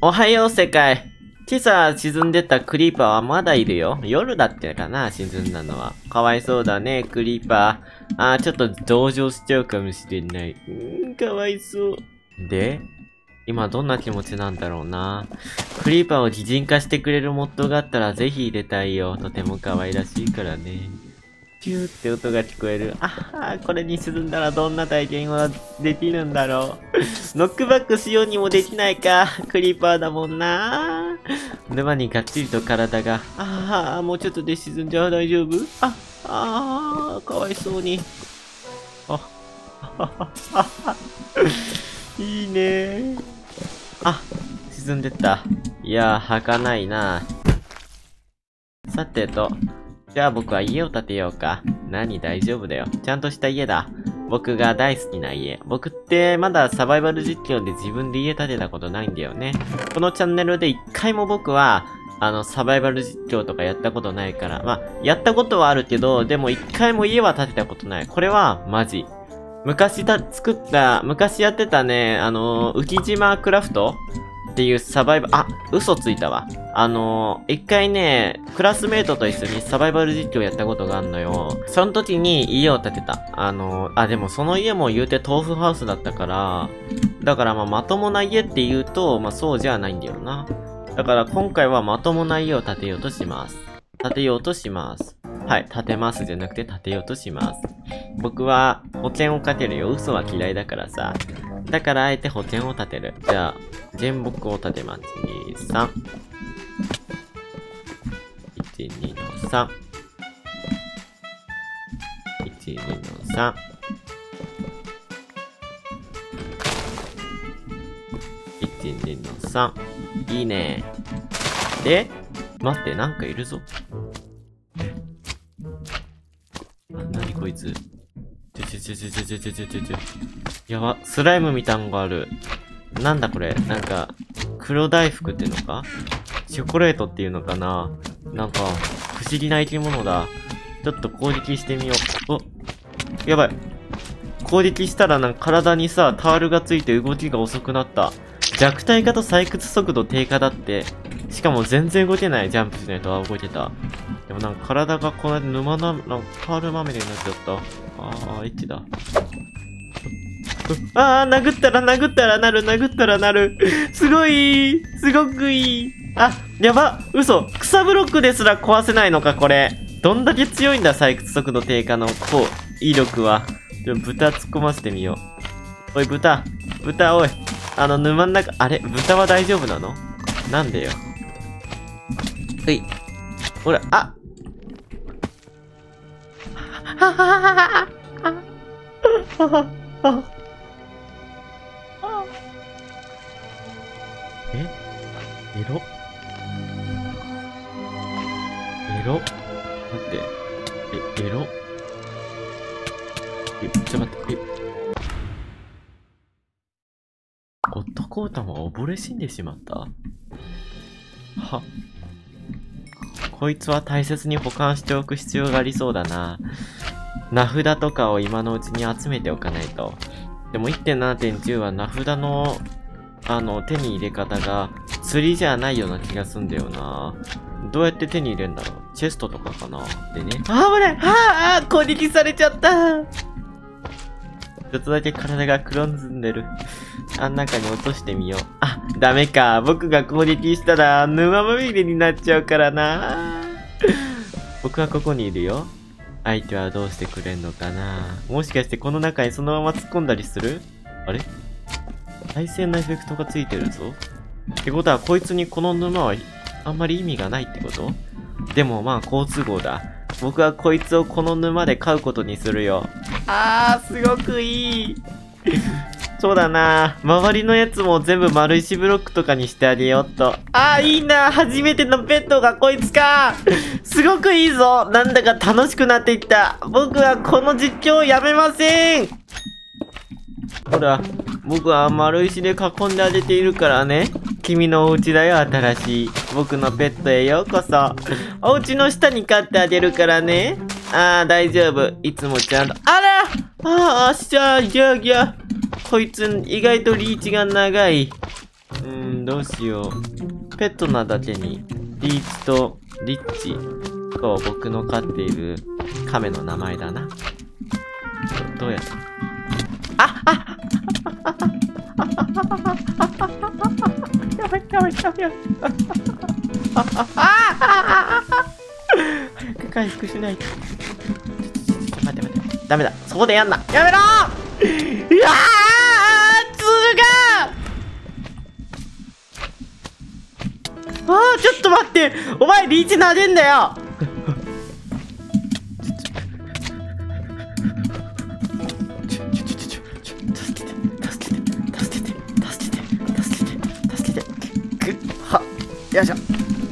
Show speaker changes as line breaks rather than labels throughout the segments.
おはよう世界。今朝沈んでたクリーパーはまだいるよ。夜だってかな、沈んだのは。かわいそうだね、クリーパー。ちょっと同情しちゃうかもしれない。かわいそう。で、今どんな気持ちなんだろうな。クリーパーを擬人化してくれるモッドがあったらぜひ入れたいよ。とても可愛らしいからね。ピューって音が聞こえる。これに沈んだらどんな体験はできるんだろう。ノックバックしようにもできないか。クリーパーだもんな。沼にがっちりと体が。もうちょっとで沈んじゃう。大丈夫？かわいそうに。いいね。沈んでった。いやー、儚いな。さてと。じゃあ僕は家を建てようか。大丈夫だよ。ちゃんとした家だ。僕が大好きな家。僕ってまだサバイバル実況で自分で家建てたことないんだよね。このチャンネルで一回も僕は、サバイバル実況とかやったことないから。やったことはあるけど、でも一回も家は建てたことない。これはマジ。昔やってたね、浮島クラフトっていうサバイバル、嘘ついたわ。一回ね、クラスメイトと一緒にサバイバル実況やったことがあんのよ。その時に家を建てた。でもその家も言うて豆腐ハウスだったから、だからまともな家って言うと、そうじゃないんだよな。だから今回はまともな家を建てようとします。はい、建てますじゃなくて建てようとします。僕は保険をかけるよ。嘘は嫌いだからさ。だからあえて保険を立てる。じゃあ、原木を立てます。2、3。1、2の3。1、2の3。1、2の3。いいね。で、待って、なんかいるぞ。なにこいつ。やば、スライムみたいなのがある。なんだこれ、なんか、黒大福っていうのか？チョコレートっていうのかな？なんか、不思議な生き物だ。ちょっと攻撃してみよう。やばい。攻撃したらなんか体にさ、タールがついて動きが遅くなった。弱体化と採掘速度低下だって。しかも全然動けない。ジャンプしないと動けた。でもなんか体がこの間なんかタールまみれになっちゃった。エッチだ。殴ったらなる。すごくいい。やば、嘘。草ブロックですら壊せないのか、これ。どんだけ強いんだ、採掘速度低下の、威力は。豚突っ込ませてみよう。おい、豚、おい。沼の中、豚は大丈夫なの？なんでよ。ほら、エロ待って。エロちょっと待って。男玉は溺れ死んでしまった？こいつは大切に保管しておく必要がありそうだな。名札とかを今のうちに集めておかないと。でも 1.7.10 は名札の、手に入れ方が釣りじゃないような気がすんだよな。どうやって手に入れるんだろう？チェストとかかな？でね。危ない！攻撃されちゃった！ちょっとだけ体が黒ずんでる。中に落としてみよう。ダメか。僕が攻撃したら沼まみれになっちゃうからな。僕はここにいるよ。相手はどうしてくれんのかな。もしかしてこの中にそのまま突っ込んだりする？あれ？対戦のエフェクトがついてるぞ。ってことはこいつにこの沼はあんまり意味がないってこと？でも好都合だ。僕はこいつをこの沼で飼うことにするよ。すごくいい。そうだな。周りのやつも全部丸石ブロックとかにしてあげようっと。いいな。初めてのペットがこいつか。すごくいいぞ。なんだか楽しくなってきた。僕はこの実況をやめません。ほら、僕は丸石で囲んであげているからね。君のお家だよ、新しい。僕のペットへようこそ。お家の下に飼ってあげるからね。大丈夫。いつもちゃんと。ギャーギャー。こいつ意外とリーチが長い。 どうしよう。ペットなだけに、リーチとリッチと僕の飼っている亀の名前だな。どうやったやばいやばいやばいやばい。早く回復しないと。待って待って。ダメだ。そこでやんな。やめろー。いやーつがちょっと待って。お前リーチ撫でんだよ。よいしょ。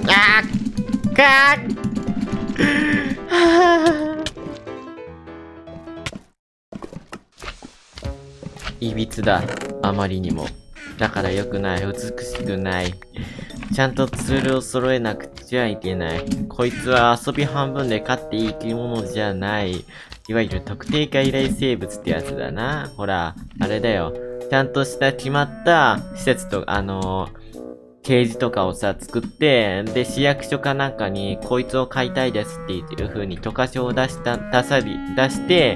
いびつだ。あまりにも。だから良くない。美しくない。ちゃんとツールを揃えなくちゃいけない。こいつは遊び半分で飼っていい生き物じゃない。いわゆる特定外来生物ってやつだな。ほら、あれだよ。ちゃんとした決まった施設と、ケージとかをさ、作って、で、市役所かなんかに、こいつを飼いたいですっていう風に許可証を出して、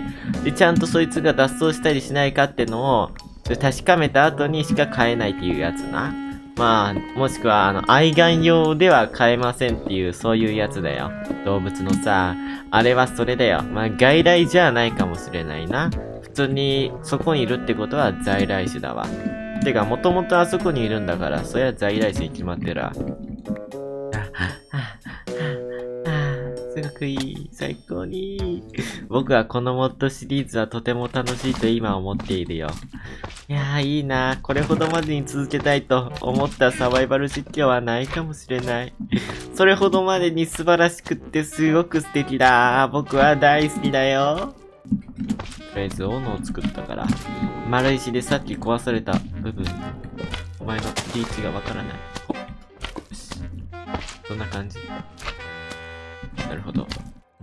で、ちゃんとそいつが脱走したりしないかってのを、確かめた後にしか飼えないっていうやつな。まあ、もしくは、愛玩用では飼えませんっていう、そういうやつだよ。動物のさ、あれはそれだよ。まあ、外来じゃないかもしれないな。普通に、そこにいるってことは在来種だわ。てか、もともとあそこにいるんだから、そりゃ在来種に決まってら。すごくいい。最高にいい。僕はこのモッドシリーズはとても楽しいと今思っているよ。いやー、いいな。これほどまでに続けたいと思ったサバイバル実況はないかもしれない。それほどまでに素晴らしくってすごく素敵だ。僕は大好きだよ。とりあえず斧を作ったから、丸石でさっき壊された部分、お前のリーチがわからない。よし。そんな感じ。なるほど。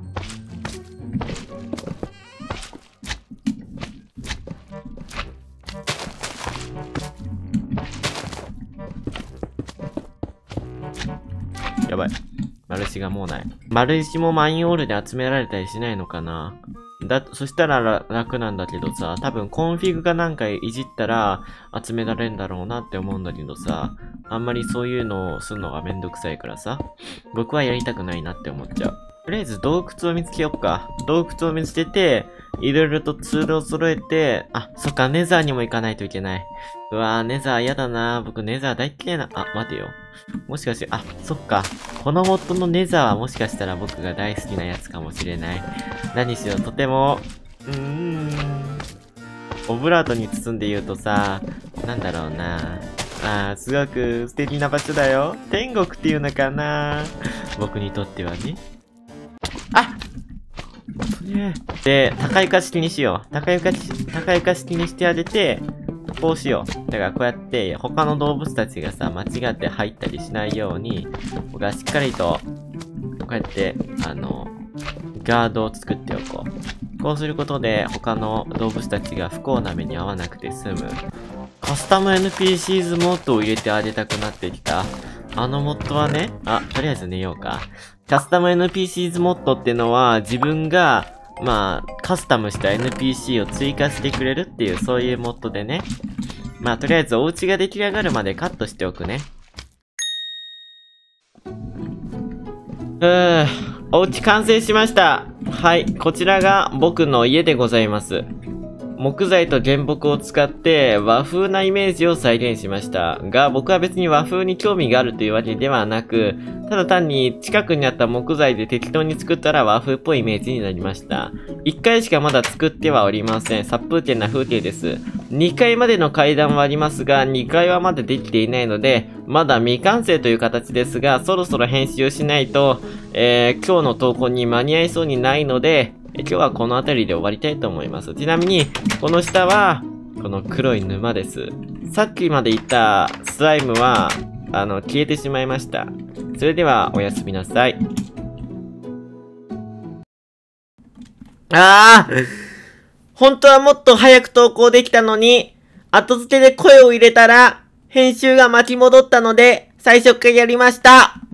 やばい。丸石がもうない。丸石もマインオールで集められたりしないのかな。そしたら楽なんだけどさ、多分コンフィグかなんかいじったら集められるんだろうなって思うんだけどさ、あんまりそういうのをするのがめんどくさいからさ、僕はやりたくないなって思っちゃう。とりあえず洞窟を見つけよっか。洞窟を見つけて、いろいろとツールを揃えて、そっか、ネザーにも行かないといけない。うわー、ネザー嫌だな。僕ネザー大嫌いな。待てよ。もしかして、そっか。このモッドのネザーはもしかしたら僕が大好きなやつかもしれない。何しろとても、オブラートに包んで言うとさ、なんだろうな。すごく素敵な場所だよ。天国っていうのかな。僕にとってはね。で、高床式にしよう。高床式にしてあげて、こうしよう。だからこうやって、他の動物たちがさ、間違って入ったりしないように、僕はしっかりと、こうやって、ガードを作っておこう。こうすることで、他の動物たちが不幸な目に遭わなくて済む。カスタム NPCs モッドを入れてあげたくなってきた。モッドはね、とりあえず寝ようか。カスタム NPCs モッドってのは、自分が、カスタムした NPC を追加してくれるっていう、そういうモッドでね。とりあえずお家が出来上がるまでカットしておくね。お家完成しました。はい、こちらが僕の家でございます。木材と原木を使って和風なイメージを再現しました。が、僕は別に和風に興味があるというわけではなく、ただ単に近くにあった木材で適当に作ったら和風っぽいイメージになりました。1回しかまだ作ってはおりません。殺風景な風景です。2階までの階段はありますが、2階はまだできていないので、まだ未完成という形ですが、そろそろ編集をしないと、今日の投稿に間に合いそうにないので、今日はこの辺りで終わりたいと思います。ちなみに、この下は、この黒い沼です。さっきまで言ったスライムは、消えてしまいました。それでは、おやすみなさい。本当はもっと早く投稿できたのに、後付けで声を入れたら、 編集が巻き戻ったので、最初からやりました。